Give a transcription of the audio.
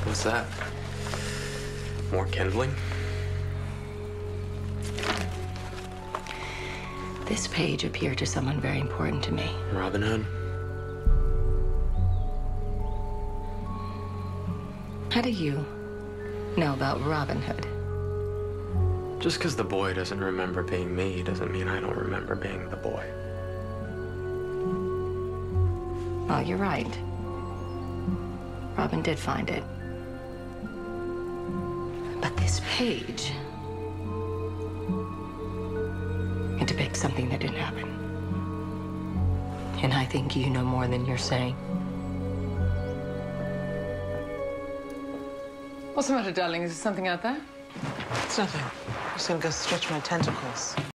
What's that? More kindling? This page appeared to someone very important to me. Robin Hood? How do you know about Robin Hood? Just because the boy doesn't remember being me doesn't mean I don't remember being the boy. Well, you're right. Robin did find it. But this page, it depicts something that didn't happen. And I think you know more than you're saying. What's the matter, darling? Is there something out there? It's nothing. I'm just gonna go stretch my tentacles.